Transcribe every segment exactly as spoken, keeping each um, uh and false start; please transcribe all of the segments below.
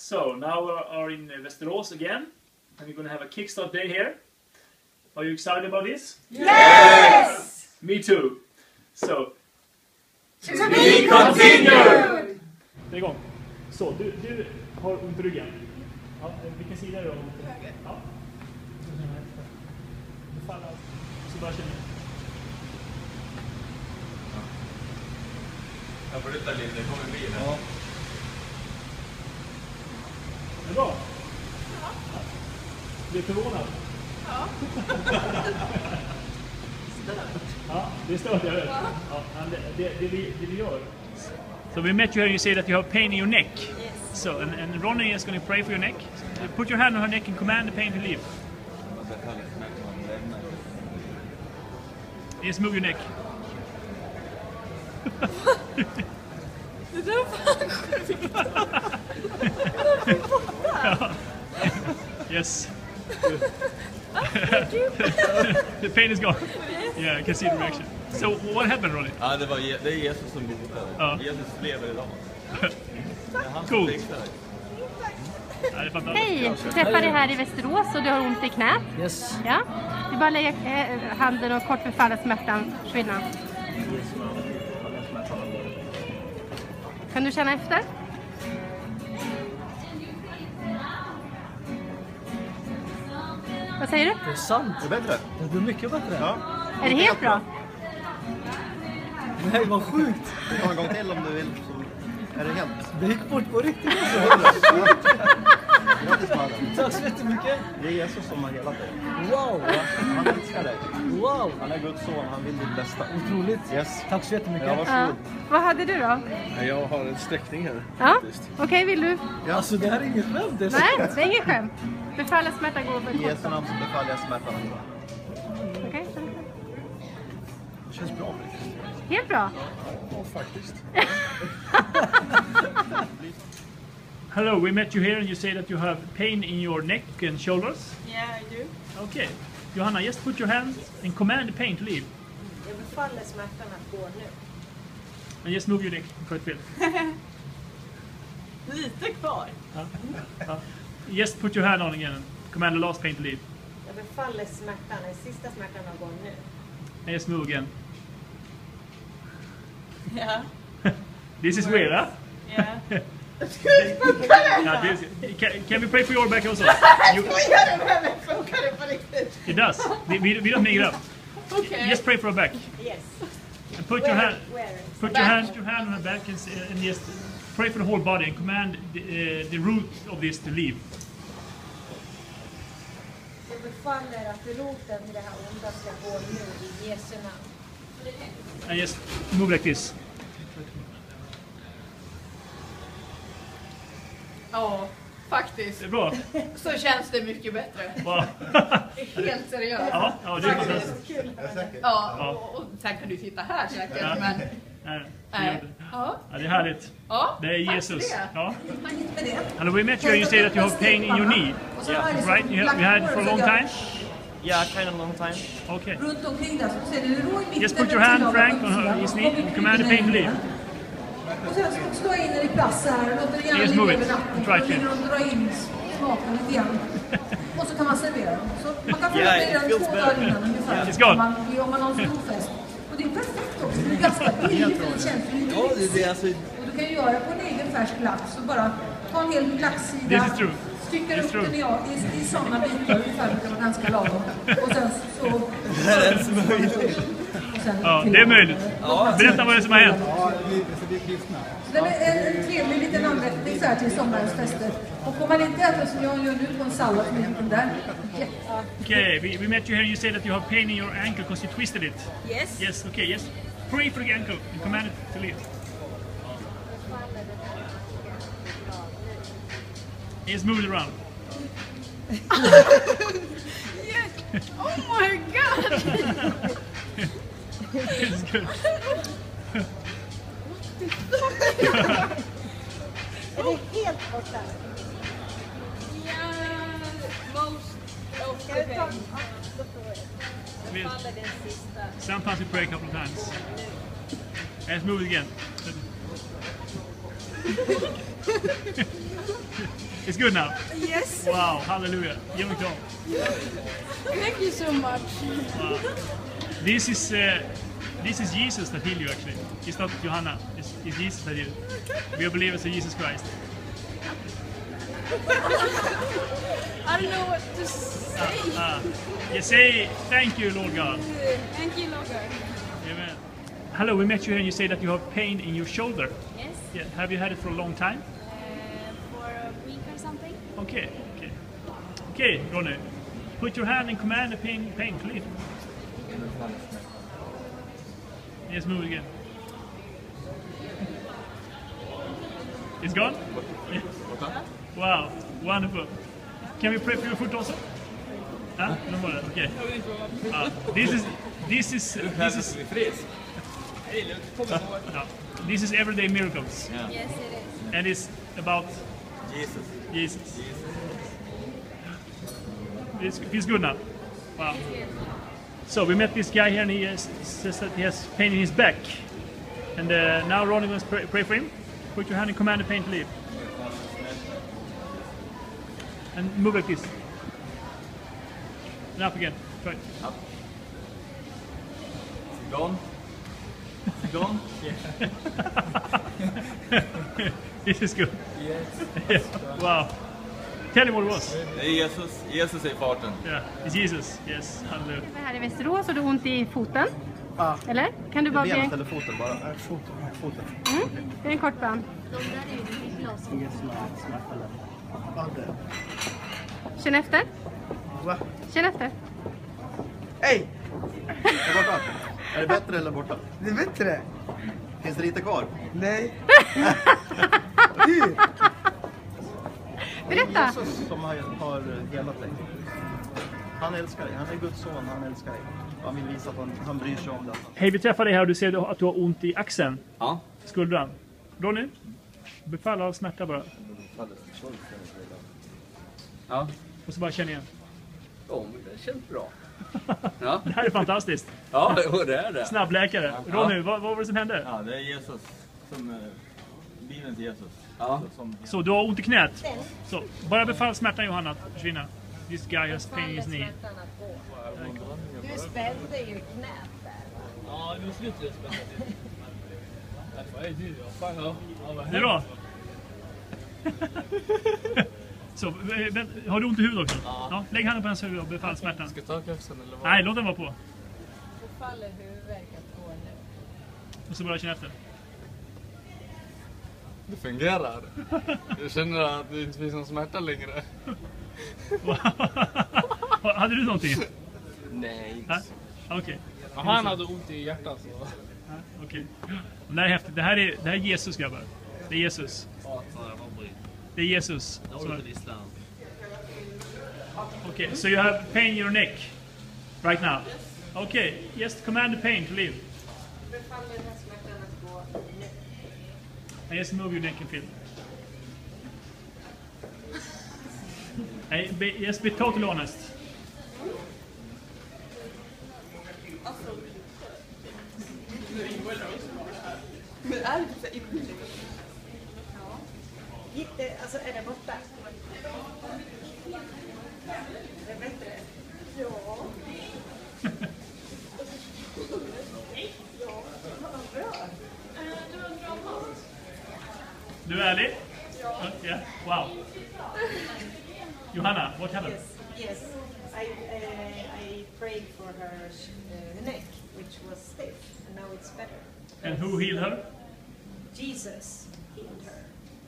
So now we are in Västerås again, and we're going to have a kickstart day here. Are you excited about this? Yes! Me too. So, To be continued! Det är igång. Så, du, du har ont i ryggen. Ja, vilken sida är det? Höger. Ja. Du faller. Så bara känner. Jag får rytta lite, det kommer bli det. Ja. Är det bra? Ja. Blir du förvånad? Ja. Ja, det är stört, jag vet. Ja, men det, det, det, vi, det vi gör. So we met you here and you say that you have pain in your neck. Yes. So, and, and Ronnie is going to pray for your neck. So put your hand on her neck and command the pain to leave. Just move your neck. Det där var fan sjukt. Yes. The pain is gone. Yeah, I can see the reaction. So what happened, Ronnie? Ja, det var Je- det är Jesus som botade. Ja. Jesus lever idag. Det är han som Coolt. fixar det. Ja, det är fantastiskt. Hej, jag träffar dig här i Västerås och du har ont i knät. Yes. Ja. Du bara lägger eh, handen och kort förfaller smärtan försvinna. Kan du känna efter? Vad säger du? Det är sant. Det är bättre. Det blir mycket bättre. Ja. Är det helt bra? Nej, vad sjukt. Ta en gång till om du vill. Så är det helt. Det gick bort på riktigt. Grattis mannen. Tack så jättemycket. Det är Jesus som har helat dig. Wow. Han älskar dig. Wow. Han är Guds son. Han vill ditt bästa. Otroligt. Yes. Tack så jättemycket. Ja, Ja. varsågod. Vad hade du då? Jag har en sträckning här. Ja, faktiskt. okej, vill du? Alltså det här är inget skämt. Det är Nej, det är inget skämt. Befalla smärta går för I Jesu kort. namn så befaller jag smärtan. Okej. Det känns bra faktiskt. Helt bra. Ja, faktiskt. Hello, we met you here and you say that you have pain in your neck and shoulders. Yeah, I do. Okay. Johanna, just put your hand and command the pain to leave. Jag befaller smärtan att gå nu. And just move your neck quite fel. Lite kvar. Ja. Ja. Just put your hand on again and command the last pain to leave. Jag befaller smärtan, den sista smärtan att gå nu. And just move again. Ja. This is weird, huh? Ja. Yeah, this, can, can we pray for your back also? You, Vad gör det med mig? Funkar det på riktigt? it does. We, we, we don't make it up. Okej. Just pray for her back. Yes. And put your hand, Where? put your hand, your hand on her back and, s- and just pray for the whole body and command the, uh, the root of this to leave. Jag befaller att roten till det här onda ska gå nu i Jesu namn. And just move like this. Ja, faktiskt. Det är bra. Så känns det mycket bättre. Wow. Helt seriöst. Ja, ja, det är fantastiskt. Ja, och, och sen kan du sitta här säkert, Ja. men... Nej, Nej. Ja, ja, det är härligt. ja, Det är tack Jesus. för det. Ja. Hello, we met you and you say that you have pain in your knee. Yeah. Right? You, have, you had it for a long time? Yeah, kind of long time. Okay. Runt omkring där så ser du rå i mitten. Just put your hand, Frank, on her, his knee and command the pain to leave. Och sen slå in den i plats här och låter den gärna Just ligga move över it. natten. Try Och ligger to. och dra in smaken lite grann. Och så kan man servera dem. Så man kan få Yeah, yeah, it den feels två better. dagar innan ungefär. It's gone. Om man, om man har en stor fest. Och det är perfekt också. Det är ganska billigt och det känns lite Ja, det, lyxigt. det är alltså... Och du kan ju göra det på en egen färsk lax och bara ta en hel laxsida. This is true. Styckar It's upp true. den i, i, i sådana bitar ungefär, det kan vara ganska lagom. Och sen så... Det här är ens möjligt. och sen Ja, det är möjligt. Berätta vad det är som har hänt. Ja, vi, vi är kristna. Det är en trevlig liten anrättning så här till sommarens fester. Och får man inte äta som jag gör nu på en sallad som är liten där. Jätte- Okay, we, we met you here and you say that you have pain in your ankle because you twisted it. Yes. Yes, okay, yes. Pray for the ankle and command it to leave. Just move it around. Yes. Oh my god! It's good. Är det helt borta? Yeah, most of the Ska vi ta... pain. Ja, då provar jag. Please. Jag befaller den sista. Sometimes we pray a couple of times. Let's move it again. It's good now? Yes. Wow, hallelujah. Give me call. Thank you so much. Wow. This is uh, this is Jesus that healed you actually. It's not Johanna. It's, it's Jesus that healed you. We are believers in Jesus Christ. I don't know what to say. Uh, uh, you say thank you, Lord God. Thank you, Lord God. Amen. Hello, we met you here and you say that you have pain in your shoulder. Yes. Yeah. Have you had it for a long time? Uh, for a week or something. Okay, okay. Okay, Ronny. Put your hand and command the pain, pain to leave. Yes, move again. It's gone? Yeah. Wow, wonderful. Can we pray for your foot also? Huh? No more. Okay. Uh, this is this is this is uh, this is everyday miracles. Yeah. Yes, it is. And it's about Jesus. Jesus. It's, feels good now. Wow. So we met this guy here and he has, says that he has pain in his back. And uh, now Ronnie wants to pray, pray for him. Put your hand and command the pain to leave. And move like this. And up again. Try it. Up. Gone. Gone? This is good. Yes. Yeah. Wow. Tell him what it was. Det är Jesus. Jesus är i farten. Yeah, it's Jesus. Yes, hallelujah. Du är här i Västerås och du har ont i foten. Ja. Eller? Kan du bara be... Benet eller foten bara? Nej, foten. foten. Mm. Det är en kort bön. Ingen smärta eller? Ja, det. Känn efter. Va? Känn efter. Hej! Är borta? Är det bättre eller borta? Det är bättre. Finns det lite kvar? Nej. Du! Berätta. Jesus som har, har helat dig. Han älskar dig. Han är Guds son. Han älskar dig. Han vill visa att han, han bryr sig om det. Hej, vi träffar dig här och du ser att du har ont i axeln. Ja. Skuldran. Ronny, befall av smärta bara. Ja. Och så bara känn igen. Ja, men det känns bra. Ja. Det här är fantastiskt. Ja, det är det. Snabbläkare. Ronny, vad, vad var det som hände? Ja, det är Jesus. Som uh, Bibelns Jesus. Ja. Som, Så du har ont i knät. Så, bara befall smärtan Johanna att försvinna. This guy has pain in his knee. Du spände ju knät där. Ja, det var slut jag spände. Det är bra. Så, men, har du ont i huvudet också? Ja. Ja, lägg handen på hans huvud och befall smärtan. Ska jag ta kapseln eller vad? Nej, låt den vara på. Då faller huvudvärken på nu. Och så bara känna efter. Det fungerar. Jag känner att det inte finns någon smärta längre. Hade du någonting? Nej. Ja? Okej. Okay. Han hade ont i hjärtat så. Ja, okej. Okay. Det här är häftigt. Det här är, det här är Jesus, grabbar. Det är Jesus. Det är Jesus. Okay, so you have pain in your neck right now. Okay, just command the pain to leave. And just move your neck and feel. Hey, be, just be totally honest. Men är det så inbyggt? Gick det, alltså är det borta? Det är bättre? Ja. Ja, vad bra. Du undrar om allt? Du är ärlig? Ja. Yeah. Wow. Johanna, what happened? Yes, yes. I, uh, I prayed for her uh, neck, which was stiff, and now it's better. And who healed her? Jesus healed her.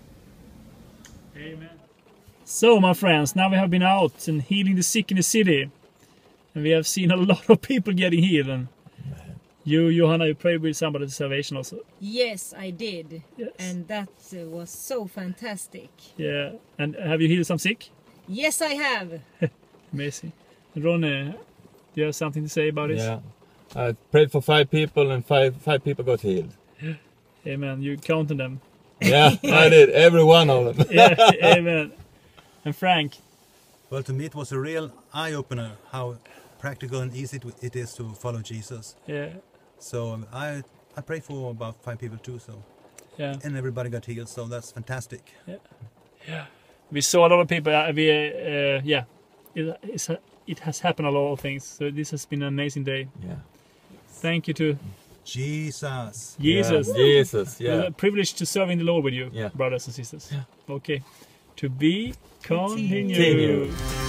Amen. So, my friends, now we have been out and healing the sick in the city. And we have seen a lot of people getting healed. And you, Johanna, you prayed with somebody's salvation also. Yes, I did. Yes. And that uh, was so fantastic. Yeah. And have you healed some sick? Yes, I have. Amazing. And Ronny, do you have something to say about this? Yeah. I prayed for five people and five five people got healed. Amen. You counted them. Yeah, I did. Every one of them. Yeah, amen. And Frank? Well, to me it was a real eye-opener how practical and easy it is to follow Jesus. Yeah. So um, I I prayed for about five people too. So yeah, and everybody got healed. So that's fantastic. Yeah. Yeah. We saw a lot of people. Uh, we, uh, yeah, it, it's, it has happened a lot of things. So this has been an amazing day. Yeah. Thank you to Jesus. Jesus. Yeah, Jesus. Yeah. It's a privilege to serve in the Lord with you, yeah. brothers and sisters. Yeah. Okay. To be continued. Continue.